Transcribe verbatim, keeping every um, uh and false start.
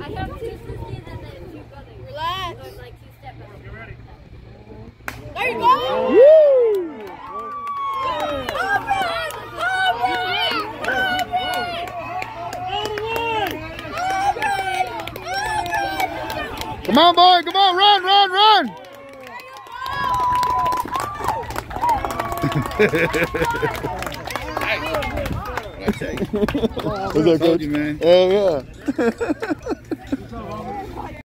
have two sisters and then two brothers. Relax. So it's like two step brothers. Get ready. There you go. Woo! Come on, boy. Come on. Run, run, run. What's up, Coach? Yeah, yeah.